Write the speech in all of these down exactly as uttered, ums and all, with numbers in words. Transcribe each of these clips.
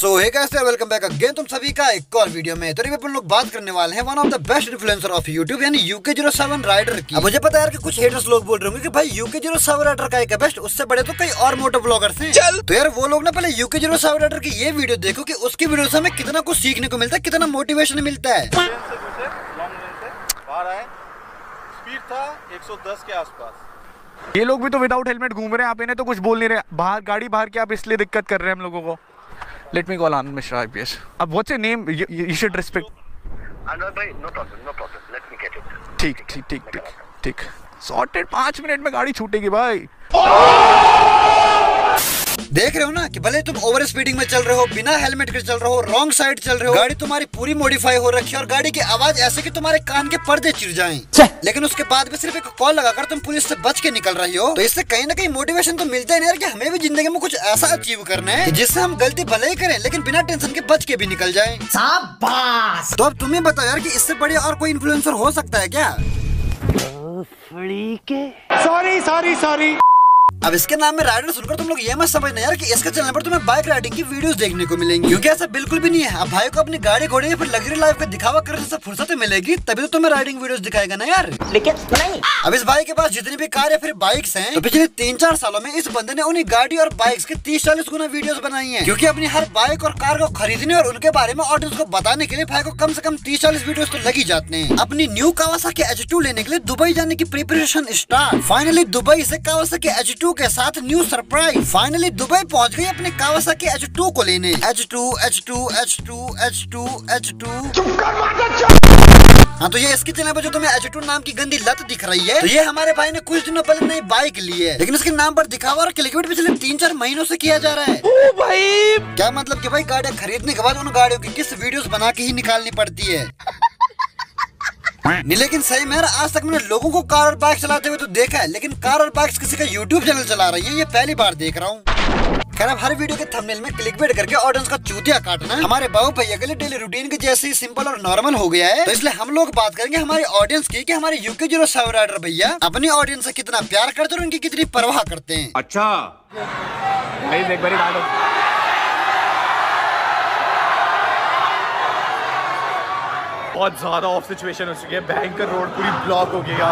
सो hey guys, welcome back again तुम सभी का एक और वीडियो में। तो अपन लोग बात करने वाले हैं one of the best influencer of YouTube यानी यूके ज़ीरो सेवन राइडर की। अब मुझे पता है यार कि कुछ हेटर्स लोग बोल रहे होंगे कि भाई यूके ज़ीरो सेवन राइडर का एक बेस्ट, उससे बड़े तो कई और मोटो ब्लॉगर्स हैं। तो यार वो लोग ना पहले यूके ज़ीरो सेवन राइडर की ये वीडियो देखो कि उसकी वीडियो से हमें कितना कुछ सीखने को मिलता है, कितना मोटिवेशन मिलता है। स्पीड था एक सौ दस के आसपास। ये लोग भी तो विदाउट हेलमेट घूम रहे हैं, आप इन्हें तो कुछ बोल नहीं रहे। बाहर गाड़ी बाहर के आप इसलिए दिक्कत कर रहे हैं हम लोगों को। Let me call Anand Mishra IPS. अब what's your name? You should respect. Anurag भाई, no problem no problem, let me get it. ठीक ठीक ठीक ठीक ठीक सॉर्टेड। पाँच मिनट में गाड़ी छूटेगी भाई। देख रहे हो ना कि भले तुम ओवर स्पीडिंग में चल रहे हो, बिना हेलमेट के चल रहे हो, रॉन्ग साइड चल रहे हो, गाड़ी तुम्हारी पूरी मॉडिफाई हो रखी है और गाड़ी की आवाज ऐसे कि तुम्हारे कान के पर्दे चिर जाएं, लेकिन उसके बाद भी सिर्फ एक कॉल लगाकर तुम पुलिस से बच के निकल रही हो। तो इससे कहीं ना कहीं मोटिवेशन तो मिलता है यार कि हमें भी जिंदगी में कुछ ऐसा अचीव करना है जिससे हम गलती भले ही करें लेकिन बिना टेंशन के बच के भी निकल जाए। शाबाश। तो अब तुम्हें बताओ यार कि इससे बढ़िया और कोई इन्फ्लुएंसर हो सकता है क्या? Sorry sorry sorry. अब इसके नाम में राइडर सुनकर तुम लोग ये मत समझना यार कि इसके चैनल पर तुम्हें बाइक राइडिंग की वीडियोस देखने को मिलेंगी, क्योंकि ऐसा बिल्कुल भी नहीं है। अब भाई को अपनी गाड़ी घोड़े या फिर लग्जरी लाइफ का दिखावा करने से फुर्सत मिलेगी तभी तो तुम्हें राइडिंग वीडियोस दिखाएगा ना यार। लेकिन नहीं, अब इस भाई के पास जितनी भी कार या फिर बाइक्स हैं, तो पिछले तीन चार सालों में इस बंदे ने उन्हीं गाड़ी और बाइक्स के तीस चालीस गुना वीडियोस बनाई हैं, क्योंकि अपनी हर बाइक और कार को खरीदने और उनके बारे में ऑडियंस को बताने के लिए भाई को कम से कम तीस चालीस वीडियोस तो लगी जाते हैं। अपनी न्यू कावासाकी एच टू लेने के लिए दुबई जाने की प्रिपरेशन स्टार्ट। फाइनली दुबई से कावासाकी एच टू के साथ न्यू सरप्राइज। फाइनली दुबई पहुंच गई अपने कावासाकी एच टू को लेने। H two H two H two H two H two. हाँ, तो ये इसके चैनल पर जो तुम्हें एच टू नाम की गंदी लत दिख रही है, तो ये हमारे भाई ने कुछ दिनों पहले नई बाइक ली है, लेकिन इसके नाम पर दिखावा और क्लिकबेट पिछले तीन चार महीनों से किया जा रहा है। ओ भाई, क्या मतलब कि भाई गाड़ियाँ खरीदने के बाद उन गाड़ियों की किस वीडियोस बना के ही निकालनी पड़ती है। नहीं, लेकिन सही में आज तक मैंने लोगों को कार और बाइक चलाते हुए तो देखा है, लेकिन कार और बाइक्स किसी का यूट्यूब चैनल चला रही है ये पहली बार देख रहा हूँ। खैर, अब हर वीडियो के थंबनेल में क्लिकबेट करके ऑडियंस का चूतिया काटना हमारे बाबू भैया के लिए डेली रूटीन के जैसे ही सिंपल और नॉर्मल हो गया है। तो इसलिए हम लोग बात करेंगे हमारी ऑडियंस की कि हमारे यूके ज़ीरो सेवन राइडर भैया अपनी ऑडियंस से कितना प्यार करते और उनकी कितनी परवाह करते हैं। अच्छा भाई, देख बड़ी डालो। बहुत ज्यादा ऑफ सिचुएशन हो चुकी है, भयंकर रोड पूरी ब्लॉक हो गया।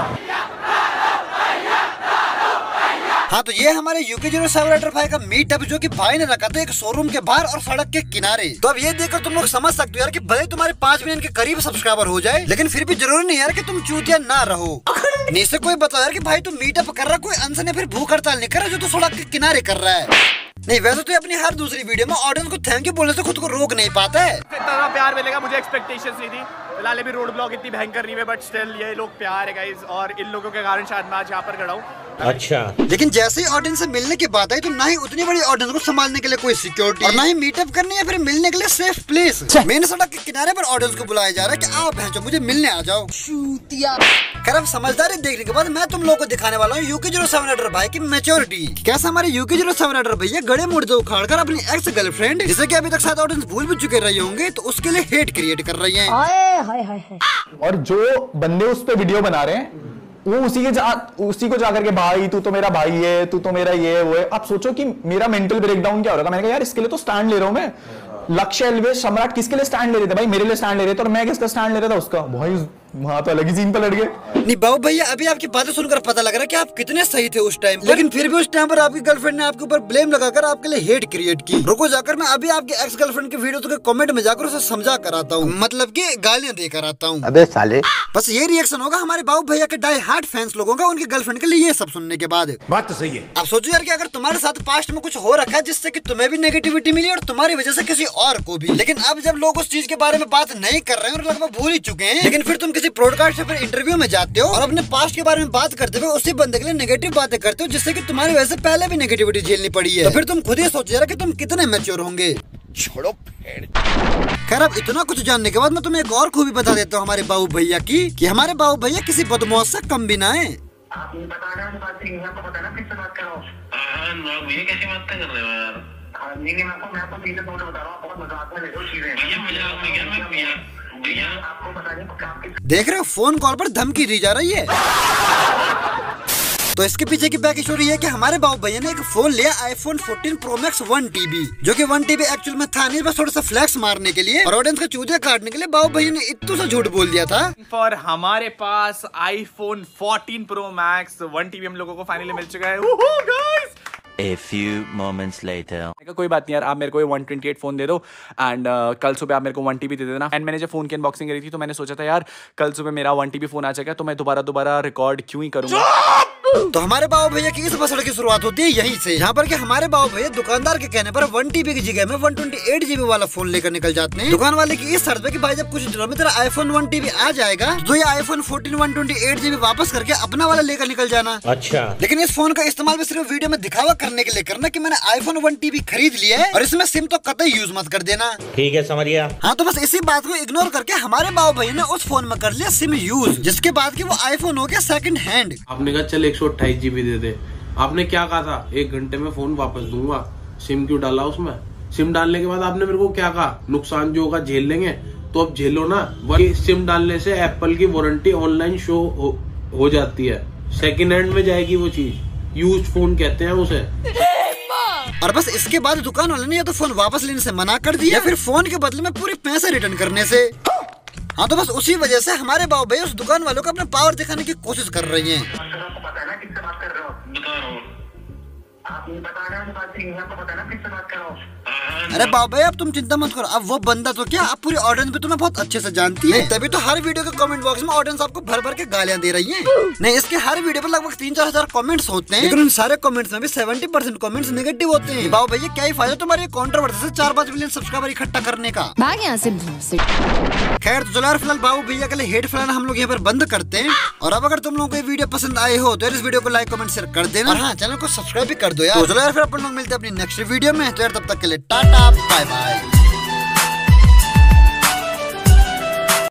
हाँ, तो ये हमारे यूके ज़ीरो सेवन राइडर भाई का मीटअप जो कि भाई ने रखा था एक शोरूम के बाहर और सड़क के किनारे। तो अब ये देखकर तुम लोग समझ सकते हो यार कि भले तुम्हारे पाँच मिलियन के करीब सब्सक्राइबर हो जाए, लेकिन फिर भी जरूरी नहीं यार कि तुम चूतिया ना रहो। नहीं से कोई बताओ यार कि भाई तुम मीटअप कर रहा, कोई अनशन या फिर भूख हड़ताल नहीं कर रहा जो तो सड़क के किनारे कर रहा है। नहीं, वैसे तो अपनी हर दूसरी वीडियो में ऑडियंस को थैंक यू बोलने से खुद को रोक नहीं पाता है। इतना प्यार मिलेगा मुझे एक्सपेक्टेशंस नहीं थी। फिलहाल अभी रोड ब्लॉक इतनी भयंकर नहीं है, बट स्टिल ये लोग प्यार है गाइस, और इन लोगों के कारण शायद मैं आज यहाँ पर खड़ा हूँ। अच्छा, लेकिन जैसे ही ऑडियंस से मिलने की बात आई तो ना ही उतनी बड़ी ऑडियंस को संभालने के लिए कोई सिक्योरिटी और ना ही मीटअप करने या फिर मिलने के लिए सेफ प्लेस। मेन सड़क के किनारे पर ऑडियंस को बुलाया जा रहा है कि आओ भैंचो मुझे मिलने आ जाओ। खैर, अब समझदारी देखने के बाद मैं तुम लोगों को दिखाने वाला हूँ यूके ज़ीरो सेवन राइडर भाई की मैच्योरिटी। कैसे हमारे यूके ज़ीरो सेवन राइडर भैया गड़े मुर्दे उखाड़ कर अपनी एक्स गर्लफ्रेंड, जिसे कि अभी तक शायद ऑडियंस भूल भी चुके रहे होंगे, तो उसके लिए हेट क्रिएट कर रही है। और जो बंदे उस पे वीडियो बना रहे हैं वो उसी के जा, उसी को जाकर के भाई तू तो मेरा भाई है, तू तो मेरा ये वो है। आप सोचो कि मेरा मेंटल ब्रेकडाउन क्या हो रहा था। मैंने कहा यार इसके लिए तो स्टैंड ले रहा हूं मैं। लक्ष्य एल्वेज सम्राट किसके लिए स्टैंड ले रहे थे भाई? मेरे लिए स्टैंड ले रहे थे, और मैं किसका स्टैंड ले रहा था? उसका। भाई वहां तो अलग ही सीन पे लड़ गए। नहीं बाबू भैया, अभी आपकी बातें सुनकर पता लग रहा है कि आप कितने सही थे उस टाइम, लेकिन फिर भी उस टाइम पर आपकी गर्लफ्रेंड ने आपके ऊपर ब्लेम लगाकर आपके लिए हेट क्रिएट की। रुको, जाकर मैं अभी आपके एक्स गर्लफ्रेंड की वीडियो के कमेंट में जाकर उसे समझा कर आता हूँ, मतलब कि गालियां देकर आता हूँ। अबे साले, बस ये रिएक्शन होगा हमारे बाबू भैया के डाई हार्ट फैंस लोगों का उनकी गर्लफ्रेंड के लिए ये सब सुनने के बाद। बात तो सही है। अब सोचो यार कि अगर तुम्हारे साथ पास्ट में कुछ हो रखा है जिससे कि तुम्हें भी नेगेटिविटी मिली और तुम्हारी वजह से किसी और को भी, लेकिन अब जब लोग उस चीज के बारे में बात नहीं कर रहे हैं और लगभग भूल ही चुके हैं, लेकिन फिर तुम किसी ब्रॉडकास्ट या फिर इंटरव्यू में जाते हो और अपने पास्ट के बारे में बात करते हुए उसी बंदे के लिए नेगेटिव बातें करते हो, जिससे कि तुम्हारी वजह से पहले भी नेगेटिविटी झेलनी पड़ी है। तो फिर तुम खुद ही सोचो यार कि तुम कितने मैच्योर होंगे। छोड़ो। खैर, अब इतना कुछ जानने के बाद मैं तुम्हें एक और खूबी बता देता हूँ हमारे बाबू भैया की, कि हमारे बाबू भैया किसी बदमाश से कम भी ना है। आप ये बता रहे हैं, बात नहीं है, आपको पता ना किससे बात कर रहा हूँ। हां ना, ये कैसी बात कर रहे हो यार? नहीं नहीं, मैं आपको मैं आपको चीजें बता रहा हूँ, बहुत मजाक में ले लो चीजें। भैया मजाक में क्या मैं भैया भैया आपको पता नहीं। देख रहे हो, फोन कॉल पर धमकी दी जा रही है। तो इसके पीछे की बैक स्टोरी है कि हमारे बाबू भैया ने एक फोन लिया iPhone fourteen pro max one TB, जो कि वन टीबी एक्चुअल में था नहीं, बस थोड़ा सा फ्लैक्स मारने के लिए और ऑडियंस का चूतिया काटने के लिए बाबू भैया ने इतना सा झूठ बोल दिया था। पर हमारे पास iPhone fourteen pro max one TB हम लोगों को फाइनली मिल चुका है। Guys A few moments later. कोई बात नहीं यार, आप मेरे को वन ट्वेंटी एट फोन दे दो एंड uh, कल सुबह आप मेरे को वन टीबी दे देना। एंड मैंने जब फोन की अनबॉक्सिंग करी थी तो मैंने सोचा था यार कल सुबह मेरा वन टीबी फोन आ जाएगा तो मैं दोबारा दोबारा रिकॉर्ड क्यों ही करूंगा। तो हमारे बाबू भैया की इस बसड़ की शुरुआत होती है यहीं से, यहाँ पर कि हमारे बाबू भैया दुकानदार के कहने पर वन टीबी की जगह में वन ट्वेंटी एट जीबी वाला फोन लेकर निकल जाते हैं। दुकान वाले की इस शर्त पे कि भाई जब कुछ दिनों में तेरा आईफोन वन टीबी आ जाएगा तो ये iPhone fourteen one twenty eight GB वापस करके अपना वाला लेकर निकल जाना। अच्छा, लेकिन इस फोन का इस्तेमाल भी सिर्फ वीडियो में दिखावा करने के लिए करना कि मैंने आईफोन वन टीबी खरीद लिया है और इसमें सिम तो कतई यूज मत कर देना। ठीक है, समझ गया। हाँ, तो बस इसी बात को इग्नोर करके हमारे बाबू भैया ने उस फोन में कर लिया सिम यूज, जिसके बाद की वो आईफोन हो गया सेकंड हैंड। आपने कहा चल एक सौ अट्ठाईस जीबी दे दे, आपने क्या कहा था एक घंटे में फोन वापस दूंगा, सिम क्यों डाला उसमें? सिम डालने के बाद आपने मेरे को क्या कहा, नुकसान जो होगा झेल लेंगे, तो अब झेलो ना। वही सिम डालने से एप्पल की वारंटी ऑनलाइन शो हो, हो जाती है, सेकंड हैंड में जाएगी वो चीज, यूज फोन कहते हैं उसे। और बस इसके बाद दुकान वाले ने या तो फोन वापस लेने से मना कर दिया या फिर फोन के बदले में पूरे पैसे रिटर्न करने से। हाँ, तो बस उसी वजह से हमारे बाबू भैया उस दुकान वालों को अपना पावर दिखाने की कोशिश कर रही हैं। आपको पता है ना किससे बात कर रहे हो? बता रहा हूँ। आप ये बता रहे हो, बात नहीं है, आपको पता है ना किससे बात कर रहा हूँ? अरे बाबू भैया अब तुम चिंता मत करो, अब वो बंदा तो क्या, अब पूरी ऑडियंस भी तुम्हें बहुत अच्छे से जानती है, तभी तो हर वीडियो के कमेंट बॉक्स में ऑडियंस आपको भर भर के गालियां दे रही है। नहीं, इसके हर वीडियो पर लगभग तीन चार हजार कमेंट्स होते हैं, लेकिन उन सारे कमेंट्स में भी सेवेंटी परसेंट कमेंट्स नेगेटिव होते हैं। बाबू भैया क्या ही फायदा तुम्हारे कंट्रोवर्सी से चार पाँच मिलियन सब्सक्राइबर इकट्ठा करने का। भाग यहाँ से। खैर तो चलो यार, फिलहाल बाबू भैया के लिए हेट फैलाना हम लोग यहाँ पर बंद करते हैं। और अब अगर तुम लोगों को ये वीडियो पसंद आए हो तो इस वीडियो को लाइक कमेंट शेयर कर देना और हाँ, चैनल को सब्सक्राइब भी कर दो यार। तो चलो यार, फिर अपन लोग मिलते हैं अपनी नेक्स्ट वीडियो में। तो यार तब तक के लिए टाटा बाय बाय।